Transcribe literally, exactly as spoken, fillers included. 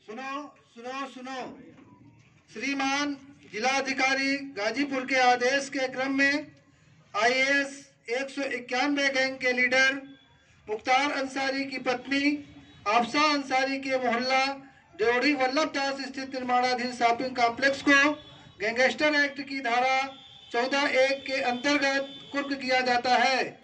सुनो सुनो सुनो श्रीमान जिलाधिकारी गाजीपुर के आदेश के क्रम में आईएएस एक सौ इक्यानवे गैंग के लीडर मुख्तार अंसारी की पत्नी आफसा अंसारी के मोहल्ला देवड़ी वल्लभदास स्थित निर्माणाधीन शॉपिंग कॉम्प्लेक्स को गैंगस्टर एक्ट की धारा चौदह एक के अंतर्गत कुर्क किया जाता है।